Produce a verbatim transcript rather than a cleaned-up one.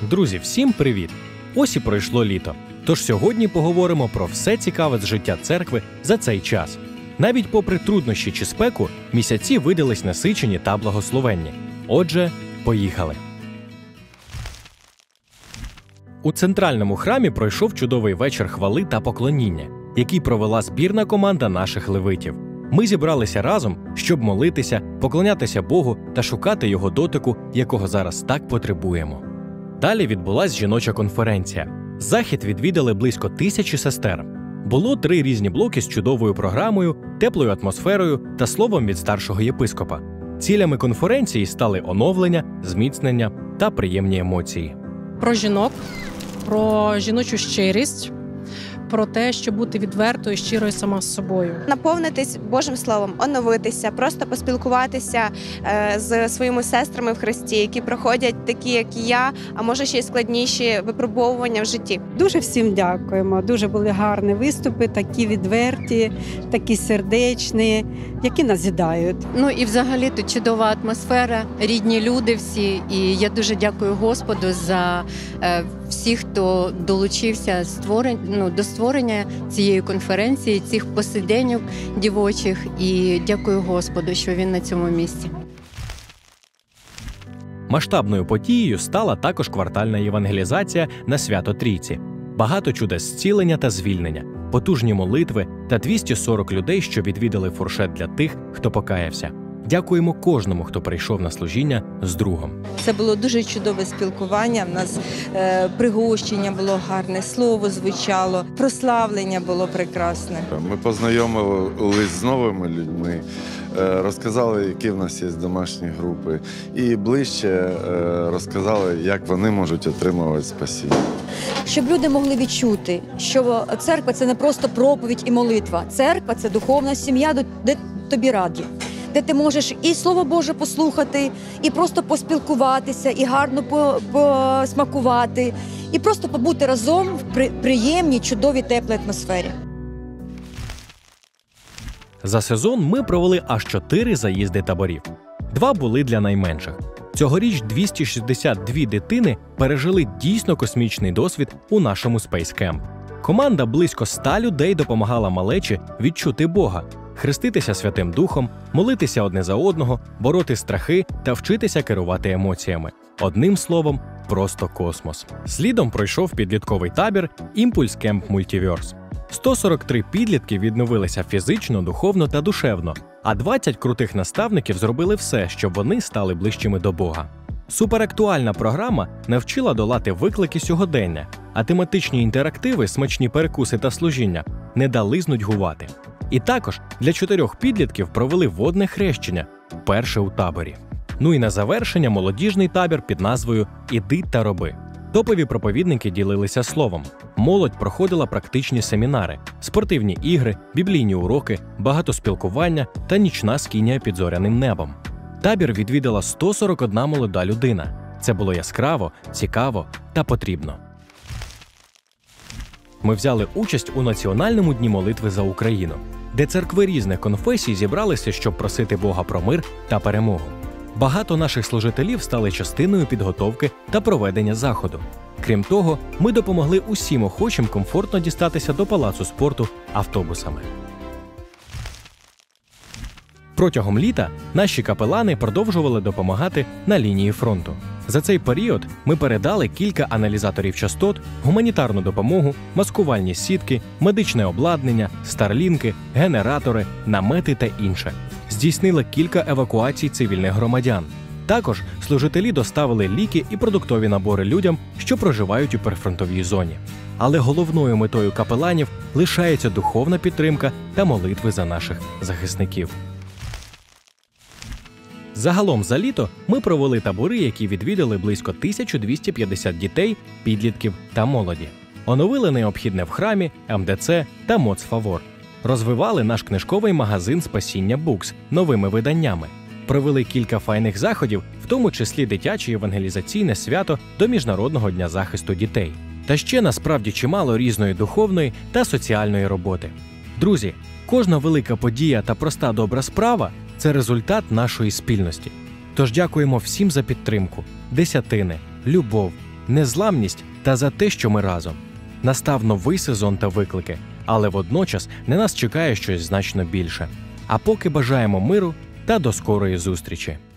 Друзі, всім привіт! Ось і пройшло літо. Тож сьогодні поговоримо про все цікаве з життя церкви за цей час. Навіть попри труднощі чи спеку, місяці видались насичені та благословенні. Отже, поїхали! У центральному храмі пройшов чудовий вечір хвали та поклоніння, який провела збірна команда наших левитів. Ми зібралися разом, щоб молитися, поклонятися Богу та шукати Його дотику, якого зараз так потребуємо. Далі відбулась жіноча конференція. Захід відвідали близько тисячі сестер. Було три різні блоки з чудовою програмою, теплою атмосферою та словом від старшого єпископа. Цілями конференції стали оновлення, зміцнення та приємні емоції. Про жінок, про жіночу щирість, про те, щоб бути відвертою і щирою сама з собою. Наповнитись Божим Словом, оновитися, просто поспілкуватися е, з своїми сестрами в Христі, які проходять такі, як і я, а може ще й складніші випробовування в житті. Дуже всім дякуємо. Дуже були гарні виступи, такі відверті, такі сердечні, які назідають. Ну і взагалі тут чудова атмосфера, рідні люди всі. І я дуже дякую Господу за е, всіх, хто долучився створень, ну, до створення цієї конференції, цих посиденьок дівочих. І дякую Господу, що він на цьому місці. Масштабною подією стала також квартальна євангелізація на Свято Трійці. Багато чудес зцілення та звільнення, потужні молитви та двісті сорок людей, що відвідали фуршет для тих, хто покаявся. Дякуємо кожному, хто прийшов на служіння з другом. Це було дуже чудове спілкування, в нас е, пригощення було гарне, слово звучало, прославлення було прекрасне. Ми познайомились з новими людьми, е, розказали, які в нас є домашні групи, і ближче е, розказали, як вони можуть отримувати спасіння. Щоб люди могли відчути, що церква – це не просто проповідь і молитва. Церква – це духовна сім'я, де тобі раді. Де ти можеш і Слово Боже послухати, і просто поспілкуватися, і гарно посмакувати, і просто побути разом в приємній, чудовій, теплій атмосфері. За сезон ми провели аж чотири заїзди таборів. Два були для найменших. Цьогоріч двісті шістдесят дві дитини пережили дійсно космічний досвід у нашому Space Camp. Команда близько ста людей допомагала малечі відчути Бога, хреститися Святим Духом, молитися одне за одного, бороти страхи та вчитися керувати емоціями. Одним словом, просто космос. Слідом пройшов підлітковий табір «Імпульс Кемп Мультіверс». сто сорок три підлітки відновилися фізично, духовно та душевно, а двадцять крутих наставників зробили все, щоб вони стали ближчими до Бога. Суперактуальна програма навчила долати виклики сьогодення, а тематичні інтерактиви, смачні перекуси та служіння не дали знудьгувати. І також для чотирьох підлітків провели водне хрещення, перше у таборі. Ну і на завершення молодіжний табір під назвою «Іди та роби». Топові проповідники ділилися словом. Молодь проходила практичні семінари, спортивні ігри, біблійні уроки, багато спілкування та нічна скінія під зоряним небом. Табір відвідала сто сорок одна молода людина. Це було яскраво, цікаво та потрібно. Ми взяли участь у Національному дні молитви за Україну, де церкви різних конфесій зібралися, щоб просити Бога про мир та перемогу. Багато наших служителів стали частиною підготовки та проведення заходу. Крім того, ми допомогли усім охочим комфортно дістатися до палацу спорту автобусами. Протягом літа наші капелани продовжували допомагати на лінії фронту. За цей період ми передали кілька аналізаторів частот, гуманітарну допомогу, маскувальні сітки, медичне обладнання, старлінки, генератори, намети та інше. Здійснили кілька евакуацій цивільних громадян. Також служителі доставили ліки і продуктові набори людям, що проживають у прифронтовій зоні. Але головною метою капеланів лишається духовна підтримка та молитви за наших захисників. Загалом за літо ми провели табори, які відвідали близько тисяча двісті п'ятдесят дітей, підлітків та молоді. Оновили необхідне в храмі, ем де це та Моц Фавор. Розвивали наш книжковий магазин «Спасіння Букс» новими виданнями. Провели кілька файних заходів, в тому числі дитяче евангелізаційне свято до Міжнародного дня захисту дітей. Та ще насправді чимало різної духовної та соціальної роботи. Друзі, кожна велика подія та проста добра справа – це результат нашої спільності. Тож дякуємо всім за підтримку, десятини, любов, незламність та за те, що ми разом. Настав новий сезон та виклики, але водночас на нас чекає щось значно більше. А поки бажаємо миру та до скорої зустрічі.